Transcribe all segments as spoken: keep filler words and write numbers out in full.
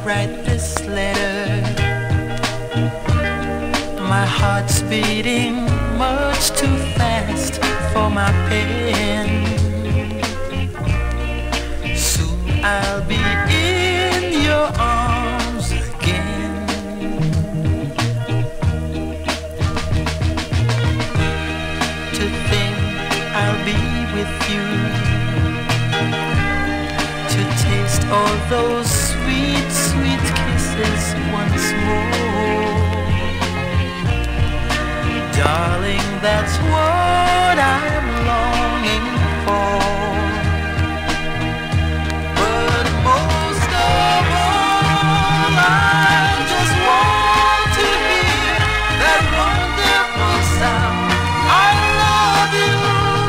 write this letter. My heart's beating much too fast for my pen. Soon I'll be in your arms again. To think I'll be with you, to taste all those sweet, sweet kisses once more. Darling, that's what I'm longing for. But most of all, I just want to hear that wonderful sound, I love you.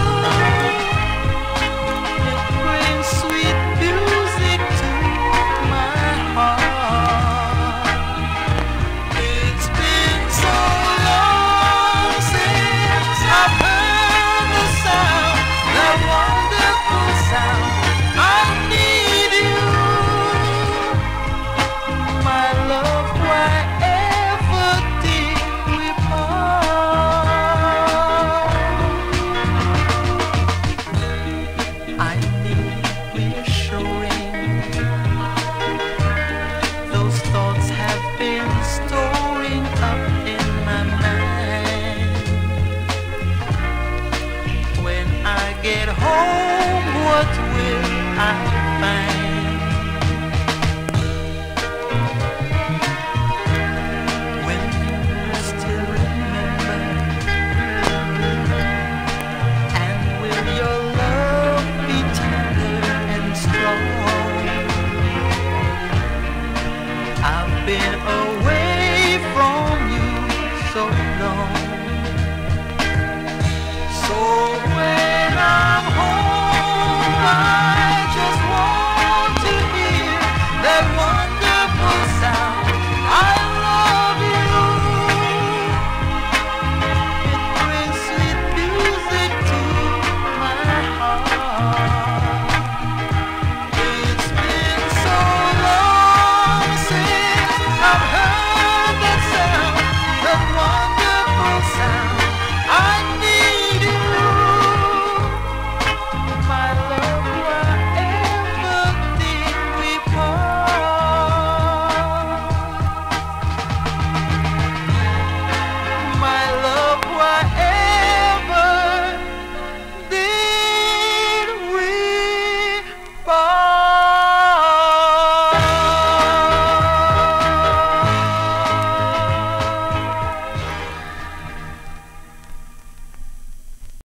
It brings sweet music to my heart. It's been so long since I've heard the sound, that wonderful sound. I need you, my love. Why ever did we part? I need reassuring. Those thoughts have been storing up in my mind. When I get home, what will I find? Will you still remember? And will your love be tender and strong? I've been